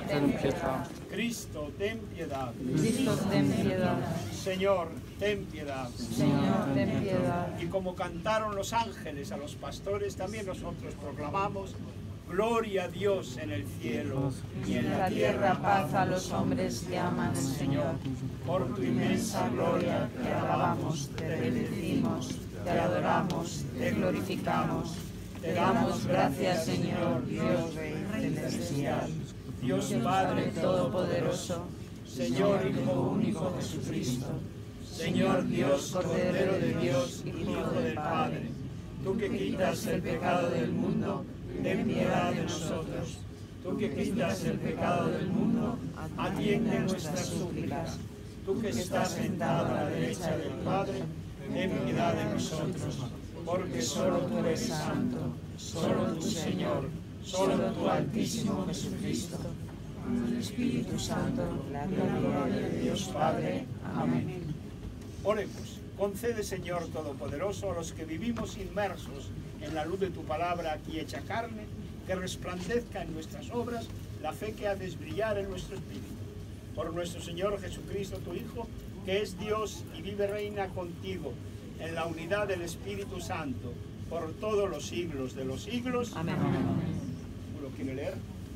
ten pietà. Cristo, ten piedad. Cristo, ten piedad. Señor, ten piedad. Señor, ten piedad. Y como cantaron los ángeles a los pastores, también nosotros proclamamos: gloria a Dios en el cielo y en la tierra paz a los hombres que aman al Señor. Por tu inmensa gloria Te alabamos, te bendecimos, te adoramos, te glorificamos. Te damos gracias, Señor, Dios Rey celestial, Dios Padre Todopoderoso, Señor Hijo único Jesucristo, Señor Dios, Cordero de Dios y Hijo del Padre, tú que quitas el pecado del mundo, ten piedad de nosotros. Tú que quitas el pecado del mundo, atiende nuestras súplicas. Tú que estás sentado a la derecha del Padre, ten piedad de nosotros, porque solo tú eres santo, solo tú Señor, solo tú Altísimo Jesucristo. el Espíritu Santo, la gloria de Dios Padre. Amén. Oremos. Concede, Señor Todopoderoso, a los que vivimos inmersos en la luz de tu palabra aquí hecha carne, que resplandezca en nuestras obras la fe que haces brillar en nuestro espíritu. Por nuestro Señor Jesucristo, tu Hijo, que es Dios y vive reina contigo en la unidad del Espíritu Santo, por todos los siglos de los siglos. Amén. ¿Lo quiere leer?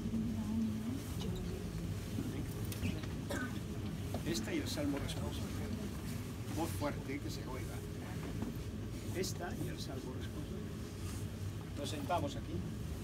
Esta y el Salmo responsorial. Voz fuerte, que se oiga. Esta y el Salmo responsorial. Nos sentamos aquí.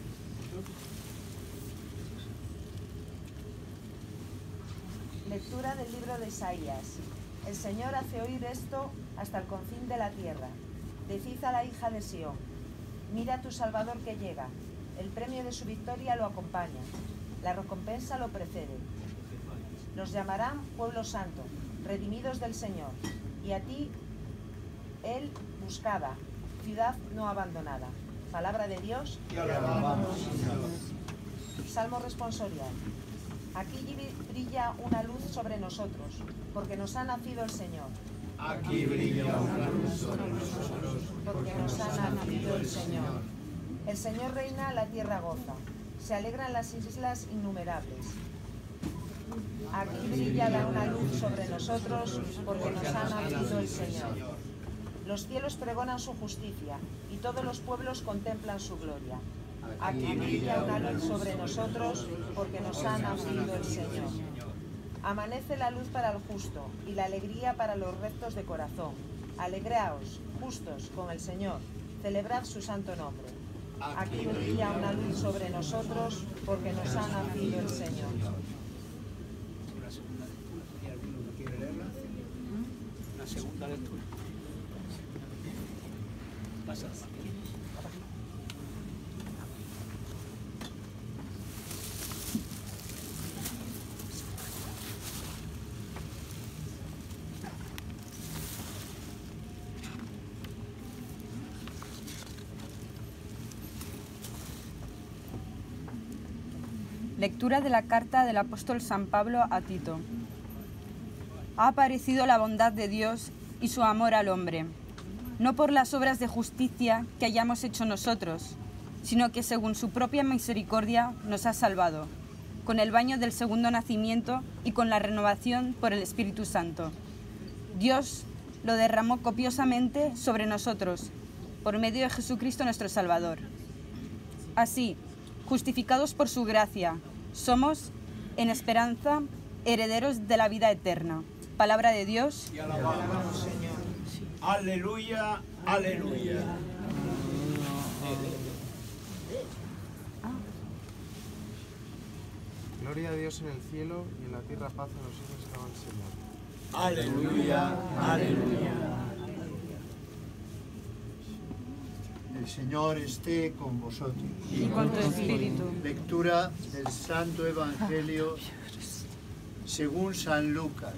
Lectura del libro de Isaías. El Señor hace oír esto hasta el confín de la tierra. Decid a la hija de Sión: mira a tu Salvador que llega. El premio de su victoria lo acompaña. La recompensa lo precede. Los llamarán pueblo santo, redimidos del Señor. Y a ti, Él buscada, ciudad no abandonada. Palabra de Dios. Te alabamos, Señor. Salmo responsorial. Aquí brilla una luz sobre nosotros, porque nos ha nacido el Señor. Aquí brilla una luz sobre nosotros, Porque nos ha nacido el Señor. El Señor reina, la tierra goza. Se alegran las islas innumerables. Aquí brilla una luz sobre nosotros, porque nos ha nacido el Señor. Los cielos pregonan su justicia, y todos los pueblos contemplan su gloria. Aquí brilla una luz sobre nosotros, porque nos ha nacido el Señor. Amanece la luz para el justo, y la alegría para los rectos de corazón. Alegraos, justos, con el Señor, celebrad su santo nombre. Aquí brilla una luz sobre nosotros, porque nos ha nacido el Señor. Una segunda lectura. ¿Hay alguno que quiere leerla? Una segunda lectura. Pasa. Lectura de la carta del apóstol San Pablo a Tito. Ha aparecido la bondad de Dios y su amor al hombre, no por las obras de justicia que hayamos hecho nosotros, sino que según su propia misericordia nos ha salvado, con el baño del segundo nacimiento y con la renovación por el Espíritu Santo. Dios lo derramó copiosamente sobre nosotros, por medio de Jesucristo nuestro Salvador. Así, justificados por su gracia, somos, en esperanza, herederos de la vida eterna. Palabra de Dios. Y alabamos, Señor. Aleluya, aleluya. Gloria a Dios en el cielo y en la tierra paz a los hijos que aman al Señor. Aleluya, aleluya. El Señor esté con vosotros. Y con tu espíritu. Lectura del Santo Evangelio según San Lucas.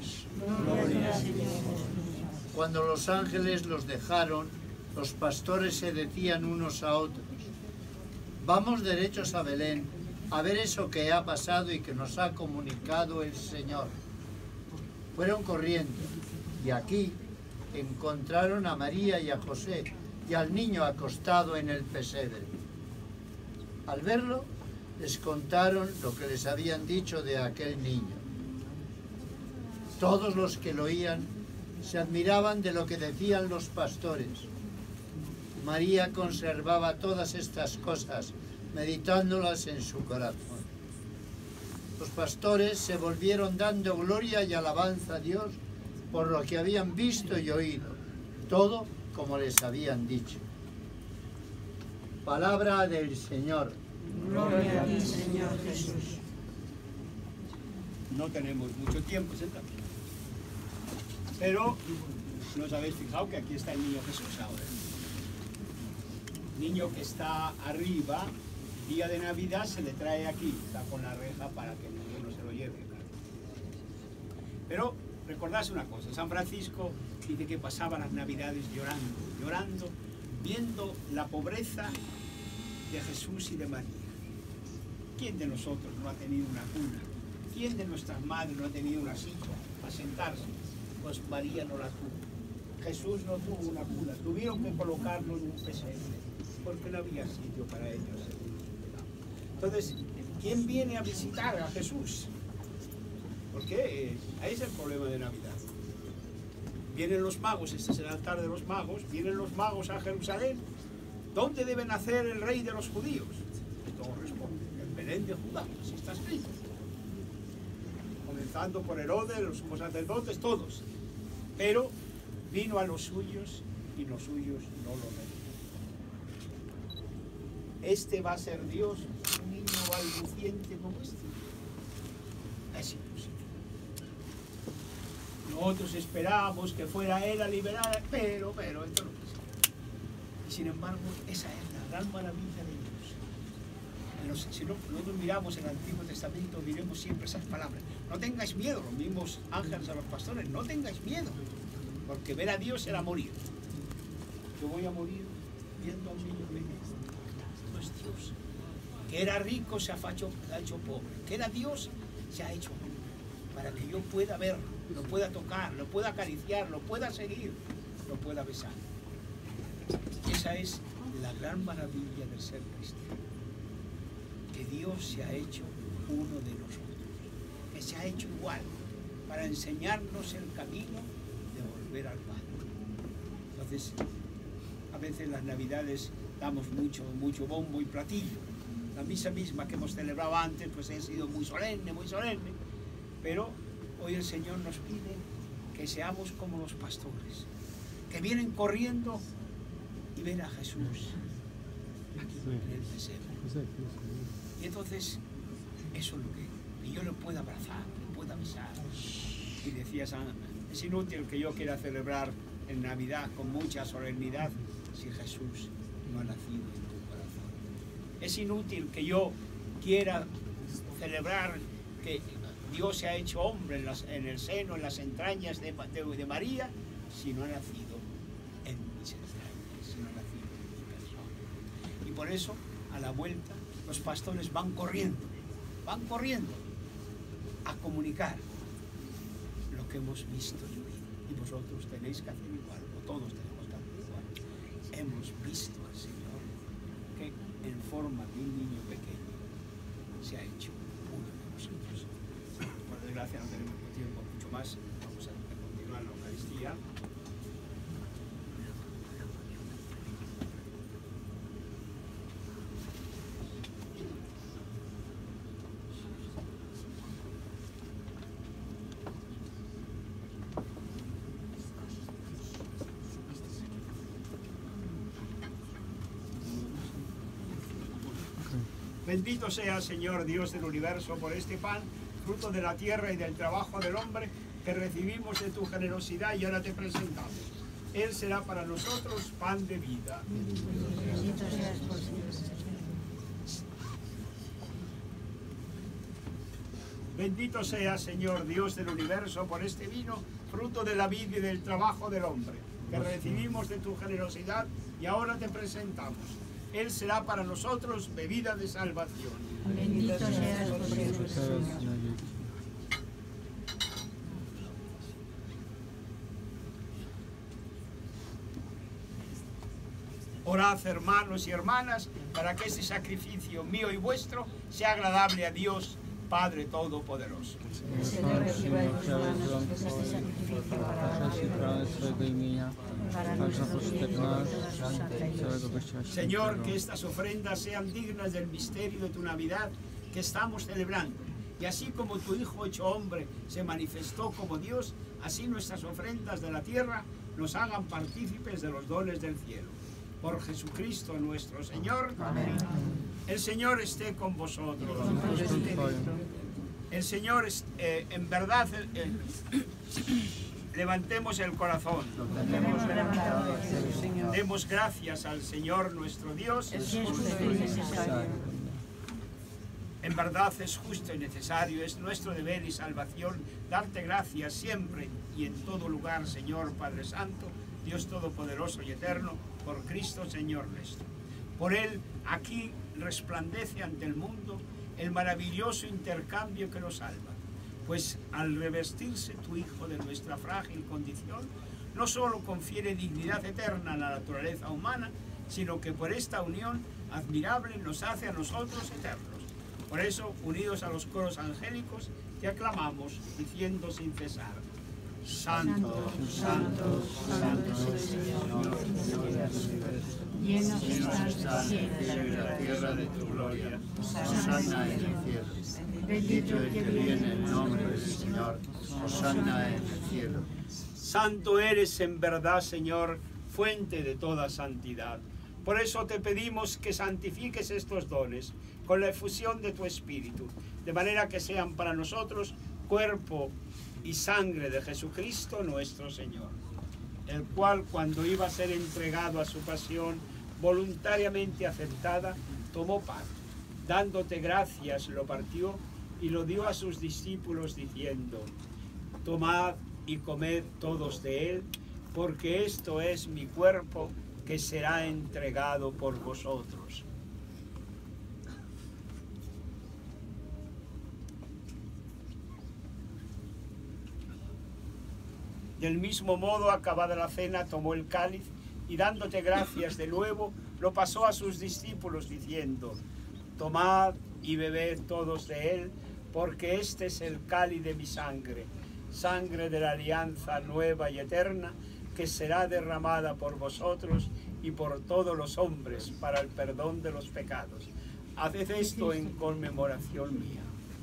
Cuando los ángeles los dejaron, los pastores se decían unos a otros: vamos derechos a Belén a ver eso que ha pasado y que nos ha comunicado el Señor. Fueron corriendo y aquí encontraron a María y a José y al niño acostado en el pesebre. Al verlo, Les contaron lo que les habían dicho de aquel niño. Todos los que lo oían se admiraban de lo que decían los pastores. María conservaba todas estas cosas, meditándolas en su corazón. Los pastores se volvieron dando gloria y alabanza a Dios por lo que habían visto y oído, todo como les habían dicho. Palabra del Señor. Gloria a ti, Señor Jesús. No tenemos mucho tiempo, sentado. Pero ¿no os habéis fijado que aquí está el niño Jesús ahora? Niño que está arriba, día de Navidad se le trae aquí, está con la reja para que ninguno se lo lleve. Pero recordad una cosa, San Francisco dice que pasaba las Navidades llorando, viendo la pobreza de Jesús y de María. ¿Quién de nosotros no ha tenido una cuna? ¿Quién de nuestras madres no ha tenido una silla para sentarse? Pues María no la tuvo. Jesús no tuvo una cuna. Tuvieron que colocarlo en un pesebre porque no había sitio para ellos. Entonces, ¿quién viene a visitar a Jesús? Porque ahí es el problema de Navidad. Vienen los magos, este es el altar de los magos, vienen los magos a Jerusalén. ¿Dónde debe nacer el rey de los judíos? Todos responden, en Belén de Judá, así está escrito. Comenzando por Herodes, los sacerdotes, todos. Pero vino a los suyos y los suyos no lo recibieron. Este va a ser Dios, un niño balbuciente como este. Es imposible. Nosotros esperábamos que fuera él a liberar, pero esto no es. Y sin embargo, esa es la gran maravilla de Dios. Si nosotros miramos el Antiguo Testamento, diremos siempre esas palabras. No tengáis miedo, los mismos ángeles a los pastores, no tengáis miedo, porque ver a Dios era morir. Yo voy a morir viendo a un niño pequeño. No es Dios. Que era rico se ha hecho pobre. Que era Dios se ha hecho pobre. Para que yo pueda verlo, lo pueda tocar, lo pueda acariciar, lo pueda seguir, lo pueda besar. Esa es la gran maravilla del ser cristiano. Que Dios se ha hecho uno de nosotros. Que se ha hecho igual para enseñarnos el camino de volver al Padre. Entonces, a veces las Navidades damos mucho bombo y platillo. La misa misma que hemos celebrado antes, pues ha sido muy solemne, pero hoy el Señor nos pide que seamos como los pastores, que vienen corriendo y ven a Jesús aquí en el pesebre. Y entonces, eso es lo que yo lo puedo abrazar, lo puedo avisar. Y decía San, es inútil que yo quiera celebrar en Navidad con mucha solemnidad si Jesús no ha nacido en tu corazón. Es inútil que yo quiera celebrar que Dios se ha hecho hombre en el seno, en las entrañas de María, si no ha nacido en mis entrañas, si no ha nacido en mi persona. Y por eso, a la vuelta, los pastores van corriendo a comunicar lo que hemos visto y oído. Y vosotros tenéis que hacer igual, o todos tenemos que hacer igual. Hemos visto al Señor que en forma de un niño pequeño se ha hecho uno de nosotros. Por desgracia no tenemos tiempo mucho más, vamos a continuar la Eucaristía. Bendito sea, Señor Dios del universo, por este pan, fruto de la tierra y del trabajo del hombre, que recibimos de tu generosidad y ahora te presentamos. Él será para nosotros pan de vida. Bendito seas por siempre. Bendito sea, Señor Dios del universo, por este vino, fruto de la vid y del trabajo del hombre, que recibimos de tu generosidad y ahora te presentamos. Él será para nosotros bebida de salvación. Bendito seas por siempre, Señor. Orad, hermanos y hermanas, para que este sacrificio mío y vuestro sea agradable a Dios, Padre Todopoderoso. El Señor reciba de tus manos este sacrificio para nosotros y toda su santa Iglesia. Señor, que estas ofrendas sean dignas del misterio de tu Navidad que estamos celebrando. Y así como tu Hijo hecho hombre se manifestó como Dios, así nuestras ofrendas de la tierra nos hagan partícipes de los dones del cielo. Por Jesucristo nuestro Señor. Amén. El Señor esté con vosotros. El Señor, en verdad, levantemos el corazón. Demos gracias al Señor nuestro Dios. En verdad es justo y necesario, es nuestro deber y salvación darte gracias siempre y en todo lugar, Señor Padre Santo, Dios Todopoderoso y Eterno, por Cristo Señor nuestro. Por Él aquí resplandece ante el mundo el maravilloso intercambio que nos salva, pues al revestirse tu Hijo de nuestra frágil condición, no solo confiere dignidad eterna a la naturaleza humana, sino que por esta unión admirable nos hace a nosotros eternos. Por eso, unidos a los coros angélicos, te aclamamos, diciendo sin cesar: Santo, Santo, Santo es el Señor, llenos estás el cielo y la tierra de tu gloria. Hosanna en el cielo. Bendito el que viene en nombre del Señor. Hosanna en el cielo. Santo eres en verdad, Señor, fuente de toda santidad. Por eso te pedimos que santifiques estos dones con la efusión de tu Espíritu, de manera que sean para nosotros cuerpo y sangre de Jesucristo nuestro Señor, el cual, cuando iba a ser entregado a su pasión voluntariamente aceptada, tomó pan, dándote gracias, lo partió y lo dio a sus discípulos diciendo: tomad y comed todos de él, porque esto es mi cuerpo que será entregado por vosotros. Del mismo modo, acabada la cena, tomó el cáliz y dándote gracias de nuevo, lo pasó a sus discípulos diciendo: tomad y bebed todos de él, porque este es el cáliz de mi sangre, sangre de la alianza nueva y eterna, que será derramada por vosotros y por todos los hombres para el perdón de los pecados. Haced esto en conmemoración mía.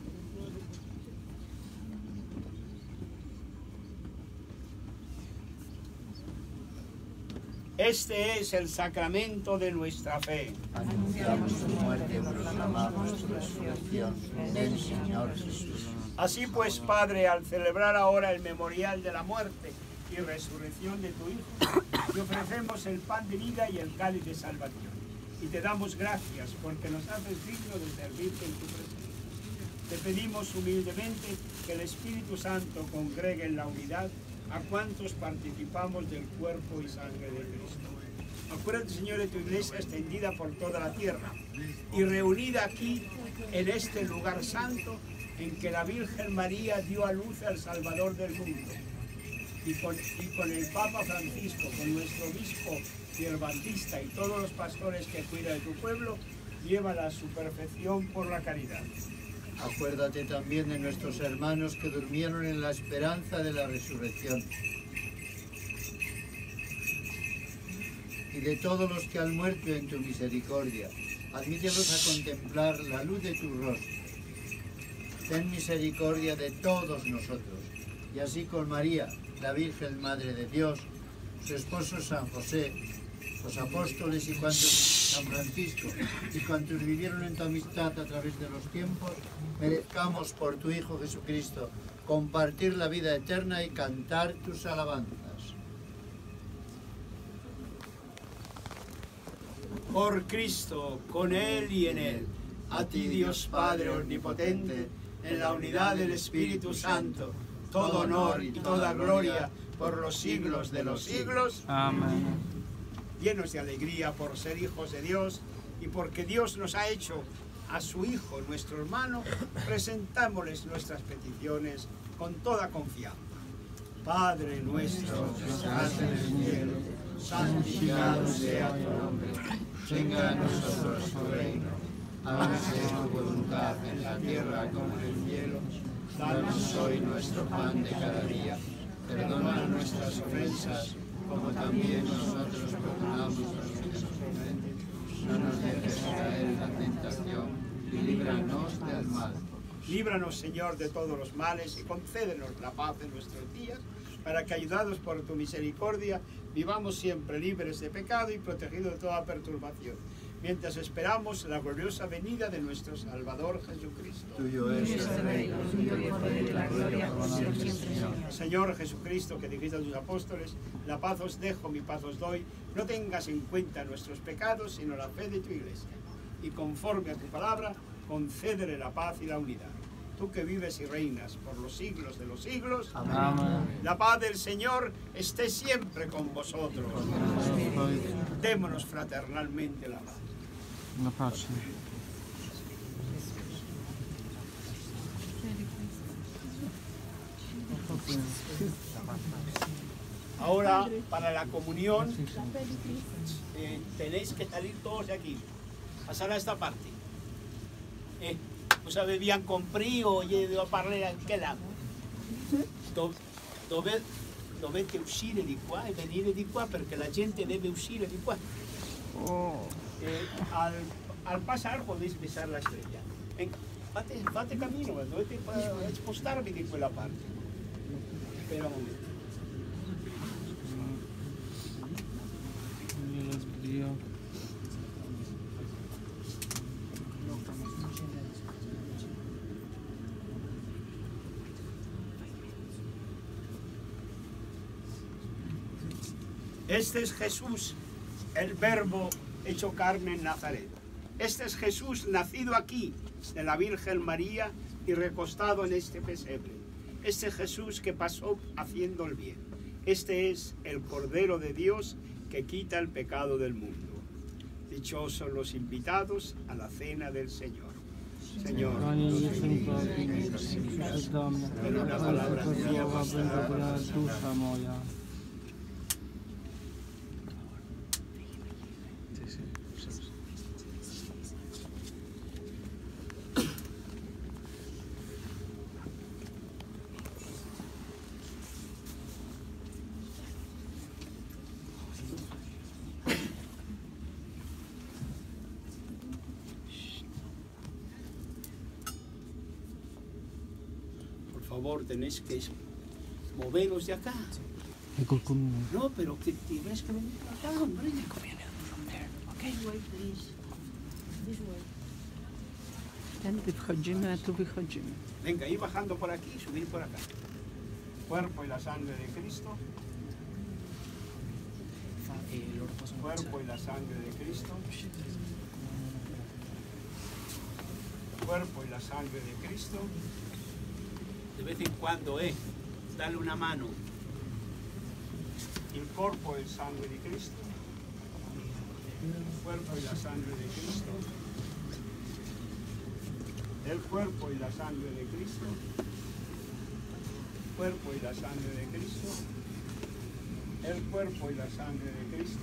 Este es el sacramento de nuestra fe. Anunciamos tu muerte, proclamamos tu resurrección. Ven, Señor Jesús. Así pues, Padre, al celebrar ahora el memorial de la muerte y resurrección de tu Hijo, te ofrecemos el pan de vida y el cáliz de salvación. Y te damos gracias porque nos haces digno de servirte en tu presencia. Te pedimos humildemente que el Espíritu Santo congregue en la unidad a cuantos participamos del cuerpo y sangre de Cristo. Acuérdate, Señor, de tu iglesia extendida por toda la tierra y reunida aquí en este lugar santo en que la Virgen María dio a luz al Salvador del mundo. Y con el Papa Francisco, con nuestro obispo Pierbantista y todos los pastores que cuidan de tu pueblo, llévala a su perfección por la caridad. Acuérdate también de nuestros hermanos que durmieron en la esperanza de la resurrección y de todos los que han muerto en tu misericordia. Admítelos a contemplar la luz de tu rostro. Ten misericordia de todos nosotros, y así con María, la Virgen Madre de Dios, su esposo San José, los apóstoles y San Francisco, y cuantos vivieron en tu amistad a través de los tiempos, merezcamos por tu Hijo Jesucristo compartir la vida eterna y cantar tus alabanzas. Por Cristo, con Él y en Él, a ti Dios Padre Omnipotente, en la unidad del Espíritu Santo, todo honor y toda gloria por los siglos de los siglos. Amén. Llenos de alegría por ser hijos de Dios y porque Dios nos ha hecho a su Hijo, nuestro hermano, presentámosles nuestras peticiones con toda confianza. Padre nuestro que estás en el cielo, santificado sea tu nombre, venga a nosotros tu reino, hágase tu voluntad en la tierra como en el cielo. Danos hoy nuestro pan de cada día, perdona nuestras ofensas, como también nosotros perdonamos a los que nos ofenden. No nos dejes caer en la tentación, y líbranos del mal. Líbranos, Señor, de todos los males y concédenos la paz en nuestros días, para que, ayudados por tu misericordia, vivamos siempre libres de pecado y protegidos de toda perturbación, mientras esperamos la gloriosa venida de nuestro Salvador Jesucristo. Tuyo es el reino, tuyo es el poder y la gloria por siempre, Señor. Señor Jesucristo, que dijiste a tus apóstoles, la paz os dejo, mi paz os doy, no tengas en cuenta nuestros pecados, sino la fe de tu Iglesia. Y conforme a tu palabra, concédele la paz y la unidad. Tú que vives y reinas por los siglos de los siglos. Amén. La paz del Señor esté siempre con vosotros. Démonos fraternalmente la paz. La pace. Ahora, para la comunión, tenéis que salir todos de aquí. Pasar a esta parte. Vous avez bien compris o io devo parlare anche là. Dovete uscire di qua e venire di qua perché la gente deve uscire di qua. Al pasar podéis besar la estrella. Venga, fate camino, dovete spostarvi di quella parte. Espera un momento. Este es Jesús, el Verbo hecho carne en Nazaret. Este es Jesús nacido aquí, de la Virgen María y recostado en este pesebre. Este Jesús que pasó haciendo el bien. Este es el Cordero de Dios que quita el pecado del mundo. Dichosos los invitados a la cena del Señor. Señor, en una palabra tuya bastará. Por favor, tenéis que moveros de acá. No, pero que tienes que venir acá, hombre. Venga, ir bajando por aquí y subir por acá. Cuerpo y la sangre de Cristo. Cuerpo y la sangre de Cristo. Cuerpo y la sangre de Cristo. De vez en cuando, dale una mano. El cuerpo y la sangre de Cristo. El cuerpo y la sangre de Cristo. El cuerpo y la sangre de Cristo. Cuerpo y la sangre de Cristo. El cuerpo y la sangre de Cristo.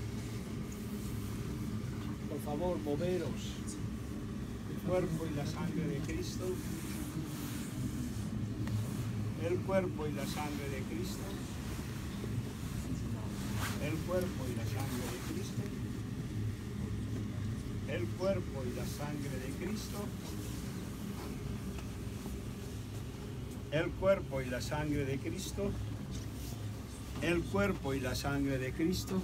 Por favor, moveros. El cuerpo y la sangre de Cristo. El cuerpo y la sangre de Cristo. El cuerpo y la sangre de Cristo. El cuerpo y la sangre de Cristo. El cuerpo y la sangre de Cristo. El cuerpo y la sangre de Cristo.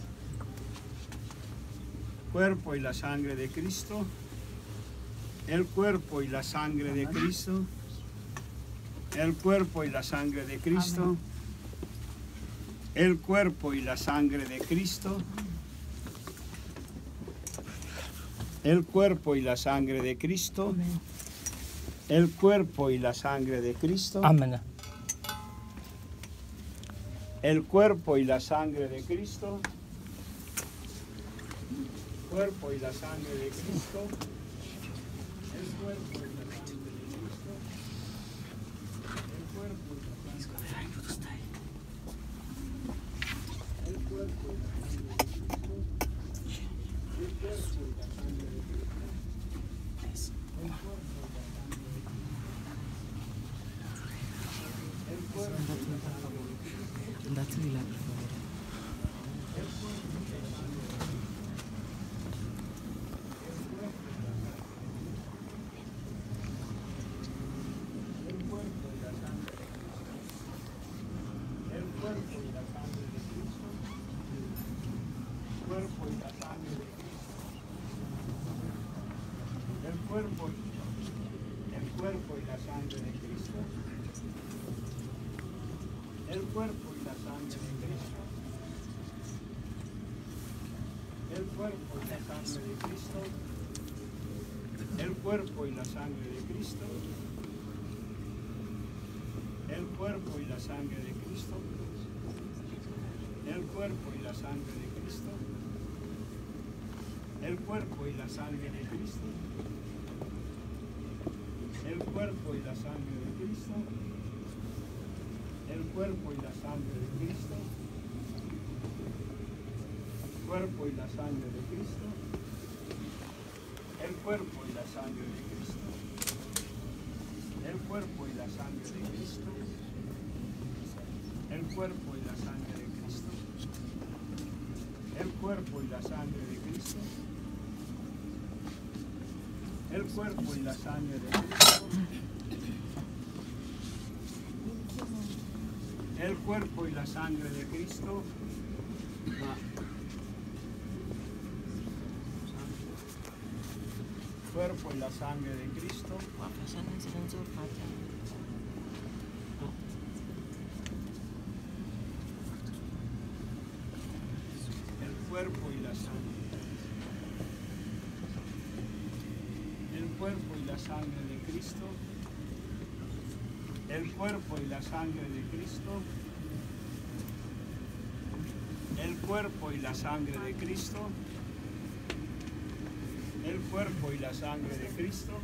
Cuerpo y la sangre de Cristo. El cuerpo y la sangre de Cristo. El cuerpo y la sangre de Cristo. El cuerpo y la sangre de Cristo. El cuerpo y la sangre de Cristo. El cuerpo y la sangre de Cristo. Amén. El cuerpo y la sangre de Cristo. Cuerpo y la sangre de Cristo. El cuerpo y la sangre de Cristo. El cuerpo y la sangre de Cristo. El cuerpo y El cuerpo y la sangre de Cristo. El cuerpo y la sangre de Cristo. El cuerpo y la sangre de Cristo. El cuerpo y la sangre de Cristo. El cuerpo y la sangre de Cristo. El cuerpo y la sangre de Cristo. El cuerpo y la sangre de Cristo. El cuerpo y la sangre de Cristo. Cuerpo y la sangre de Cristo. El cuerpo y la sangre de Cristo. El cuerpo y la sangre de Cristo. El cuerpo y la sangre de Cristo. El cuerpo y la sangre de Cristo. El cuerpo y la sangre de Cristo. El cuerpo y la sangre de Cristo. Cuerpo y la sangre de Cristo. El cuerpo y la sangre. El cuerpo y la sangre de Cristo. El cuerpo y la sangre de Cristo. El cuerpo y la sangre de Cristo. El cuerpo y la sangre de Cristo.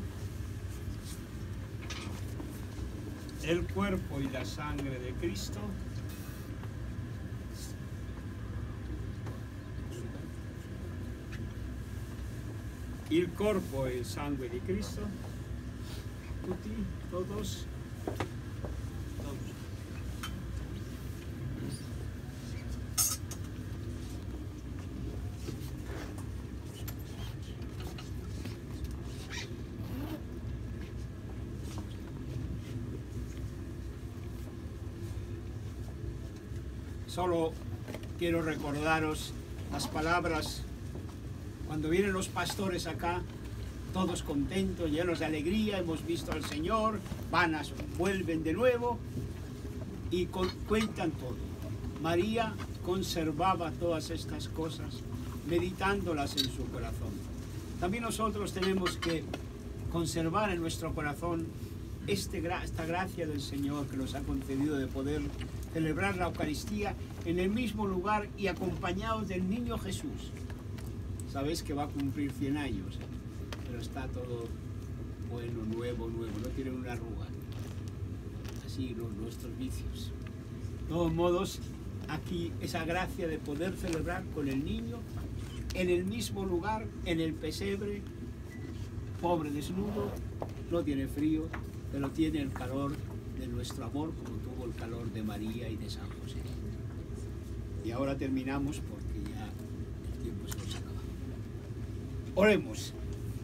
El cuerpo y la sangre de Cristo. Il corpo e il sangue di Cristo. Tutti, todos. Solo quiero recordaros las palabras cuando vienen los pastores acá, todos contentos, llenos de alegría, hemos visto al Señor, vuelven de nuevo y cuentan todo. María conservaba todas estas cosas, meditándolas en su corazón. También nosotros tenemos que conservar en nuestro corazón esta gracia del Señor que nos ha concedido de poder celebrar la Eucaristía en el mismo lugar y acompañados del niño Jesús. Sabéis que va a cumplir 100 años, pero está todo bueno, nuevo, no tiene una arruga. Así nuestros vicios. De todos modos, aquí esa gracia de poder celebrar con el niño en el mismo lugar, en el pesebre, pobre desnudo, no tiene frío, pero tiene el calor de nuestro amor como tuvo el calor de María y de San José. Y ahora terminamos porque ya el tiempo se nos acaba. Oremos.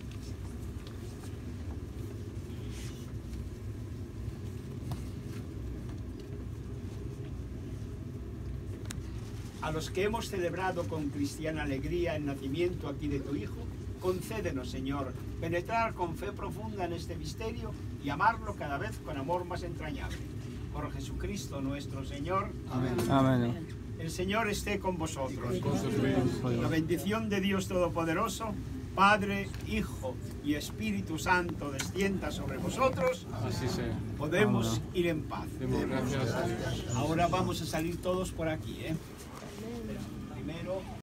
A los que hemos celebrado con cristiana alegría el nacimiento aquí de tu Hijo, concédenos, Señor, penetrar con fe profunda en este misterio y amarlo cada vez con amor más entrañable. Por Jesucristo nuestro Señor. Amén. Amén. El Señor esté con vosotros. La bendición de Dios Todopoderoso, Padre, Hijo y Espíritu Santo descienda sobre vosotros. Así sea. Podemos ir en paz. Demos gracias a Dios. Ahora vamos a salir todos por aquí, Primero...